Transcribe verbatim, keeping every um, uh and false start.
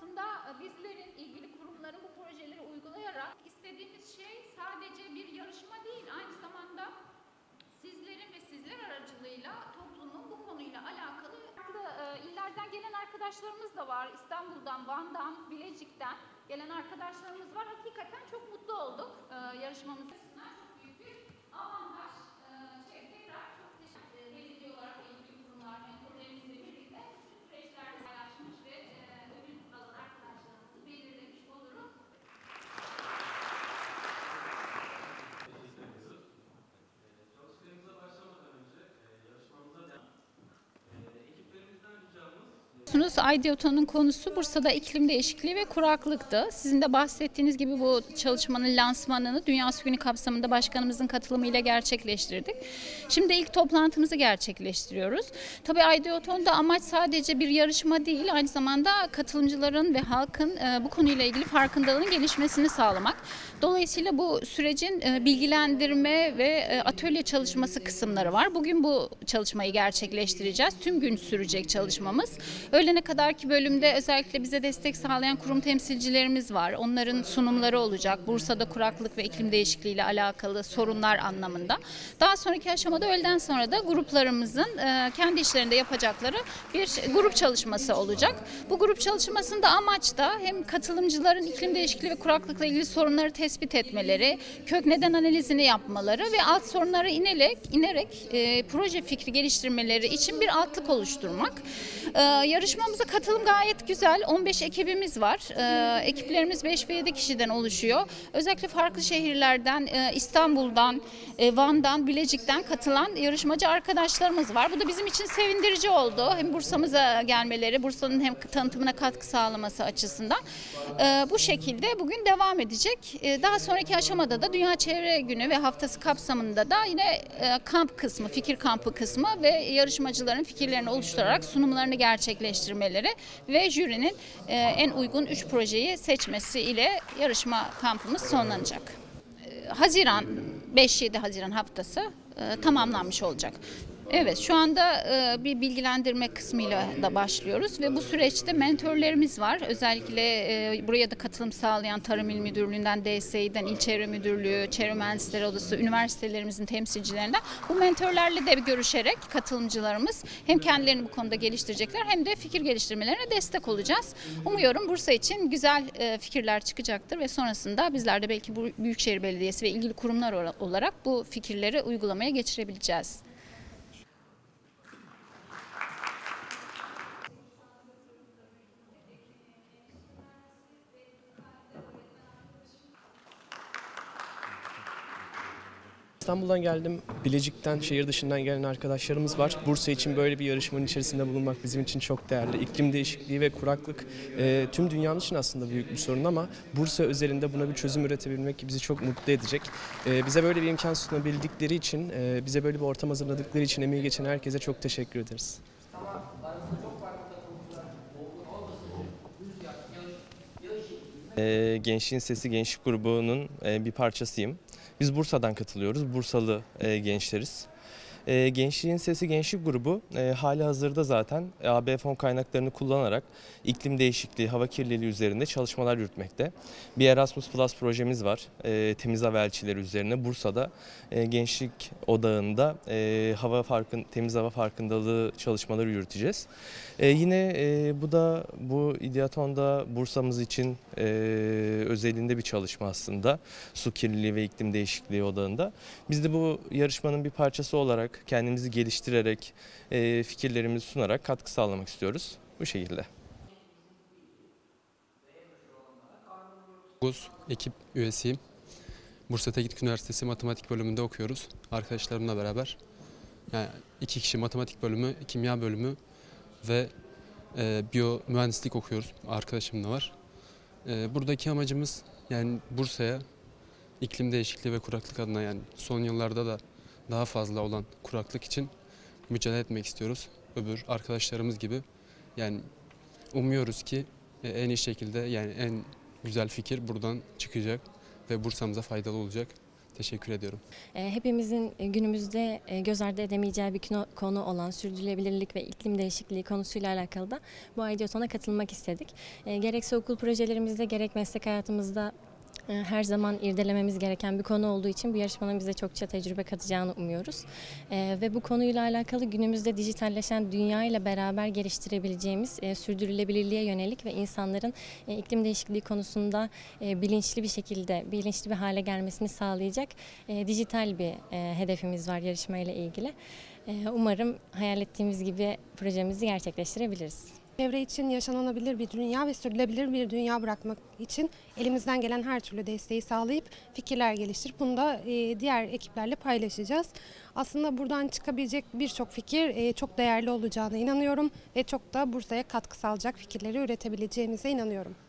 Aslında bizlerin, ilgili kurumların bu projeleri uygulayarak istediğimiz şey sadece bir yarışma değil, aynı zamanda sizlerin ve sizler aracılığıyla toplumun bu konuyla alakalı farklı e, illerden gelen arkadaşlarımız da var. İstanbul'dan, Van'dan, Bilecik'ten gelen arkadaşlarımız var. Hakikaten çok mutlu olduk e, yarışmamız açısından. Çok büyük bir avantaj. E, şey, tekrar çok teşekkür ederim. Belediye olarak ilgili kurumlar, mentorlarımızla birlikte bütün süreçlerde paylaşmış ve e, ödül alan arkadaşlarımızı belirlemiş oluruz. Aidiyoton'un konusu Bursa'da iklim değişikliği ve kuraklıktı. Sizin de bahsettiğiniz gibi bu çalışmanın lansmanını Dünyası Günü kapsamında başkanımızın katılımıyla gerçekleştirdik. Şimdi ilk toplantımızı gerçekleştiriyoruz. Tabii Aidiyoton'da amaç sadece bir yarışma değil, aynı zamanda katılımcıların ve halkın bu konuyla ilgili farkındalığın gelişmesini sağlamak. Dolayısıyla bu sürecin bilgilendirme ve atölye çalışması kısımları var. Bugün bu çalışmayı gerçekleştireceğiz. Tüm gün sürecek çalışmamız. Öğlene kadarki bölümde özellikle bize destek sağlayan kurum temsilcilerimiz var. Onların sunumları olacak. Bursa'da kuraklık ve iklim değişikliği ile alakalı sorunlar anlamında. Daha sonraki aşamada öğleden sonra da gruplarımızın kendi işlerinde yapacakları bir grup çalışması olacak. Bu grup çalışmasında amaç da hem katılımcıların iklim değişikliği ve kuraklıkla ilgili sorunları tespit etmeleri, kök neden analizini yapmaları ve alt sorunlara inerek, inerek e, proje fikri geliştirmeleri için bir altlık oluşturmak. E, yarışmamıza katılım gayet güzel. on beş ekibimiz var. E, ekiplerimiz beş ve yedi kişiden oluşuyor. Özellikle farklı şehirlerden, e, İstanbul'dan, e, Van'dan, Bilecik'ten katılan yarışmacı arkadaşlarımız var. Bu da bizim için sevindirici oldu. Hem Bursa'mıza gelmeleri, Bursa'nın hem tanıtımına katkı sağlaması açısından. E, bu şekilde bugün devam edecek. E, daha sonraki aşamada da Dünya Çevre Günü ve Haftası kapsamında da yine e, kamp kısmı, fikir kampı kısmı ve yarışmacıların fikirlerini oluşturarak sunumlarını gerçekleştirmeleri ve jürinin e, en uygun üç projeyi seçmesi ile yarışma kampımız sonlanacak. E, Haziran, beş yedi Haziran haftası e, tamamlanmış olacak. Evet, şu anda e, bir bilgilendirme kısmıyla da başlıyoruz ve bu süreçte mentorlarımız var. Özellikle e, buraya da katılım sağlayan Tarım İl Müdürlüğü'nden, D S İ'den, İl Çevre Müdürlüğü, Çevre Mühendisleri Odası, üniversitelerimizin temsilcilerinden bu mentorlarla da görüşerek katılımcılarımız hem kendilerini bu konuda geliştirecekler hem de fikir geliştirmelerine destek olacağız. Umuyorum Bursa için güzel e, fikirler çıkacaktır ve sonrasında bizler de belki bu Büyükşehir Belediyesi ve ilgili kurumlar olarak bu fikirleri uygulamaya geçirebileceğiz. İstanbul'dan geldim. Bilecik'ten, şehir dışından gelen arkadaşlarımız var. Bursa için böyle bir yarışmanın içerisinde bulunmak bizim için çok değerli. İklim değişikliği ve kuraklık e, tüm dünyanın için aslında büyük bir sorun ama Bursa özelinde buna bir çözüm üretebilmek bizi çok mutlu edecek. E, bize böyle bir imkan sunabildikleri için, e, bize böyle bir ortam hazırladıkları için emeği geçen herkese çok teşekkür ederiz. E, Gençliğin Sesi Gençlik Grubu'nun e, bir parçasıyım. Biz Bursa'dan katılıyoruz. Bursalı e, gençleriz. E, Gençliğin Sesi Gençlik Grubu e, hali hazırda zaten A B fon kaynaklarını kullanarak iklim değişikliği, hava kirliliği üzerinde çalışmalar yürütmekte. Bir Erasmus Plus projemiz var. E, temiz hava elçileri üzerine Bursa'da e, Gençlik Odağı'nda e, hava farkın, temiz hava farkındalığı çalışmaları yürüteceğiz. E, yine e, bu da bu İdeaton'da Bursa'mız için e, özelinde bir çalışma aslında. Su kirliliği ve iklim değişikliği odağında. Biz de bu yarışmanın bir parçası olarak kendimizi geliştirerek, e, fikirlerimizi sunarak katkı sağlamak istiyoruz. Bu şekilde. Ekip üyesiyim. Bursa Teknik Üniversitesi Matematik bölümünde okuyoruz. Arkadaşlarımla beraber. Yani iki kişi matematik bölümü, kimya bölümü ve e, biyo mühendislik okuyoruz. Arkadaşım da var. E, buradaki amacımız yani Bursa'ya iklim değişikliği ve kuraklık adına yani son yıllarda da daha fazla olan kuraklık için mücadele etmek istiyoruz. Öbür arkadaşlarımız gibi yani umuyoruz ki en iyi şekilde yani en güzel fikir buradan çıkacak ve Bursa'mıza faydalı olacak. Teşekkür ediyorum. E, Hepimizin e, günümüzde e, göz ardı edemeyeceği bir kino- konu olan sürdürülebilirlik ve iklim değişikliği konusuyla alakalı da bu Ideoton'a katılmak istedik. E, Gerekse okul projelerimizde gerek meslek hayatımızda e, her zaman irdelememiz gereken bir konu olduğu için bu yarışmanın bize çokça tecrübe katacağını umuyoruz. E, Ve bu konuyla alakalı günümüzde dijitalleşen dünya ile beraber geliştirebileceğimiz e, sürdürülebilirliğe yönelik ve insanların e, iklim değişikliği konusunda e, bilinçli bir şekilde, bilinçli bir hale gelmesini sağlayacak e, dijital bir e, hedefimiz var yarışmayla ilgili. E, umarım hayal ettiğimiz gibi projemizi gerçekleştirebiliriz. Çevre için yaşanabilir bir dünya ve sürdürülebilir bir dünya bırakmak için elimizden gelen her türlü desteği sağlayıp fikirler geliştirip bunu da e, diğer ekiplerle paylaşacağız. Aslında buradan çıkabilecek birçok fikir e, çok değerli olacağına inanıyorum ve çok da Bursa'ya katkı sağlayacak fikirleri üretebileceğimize inanıyorum.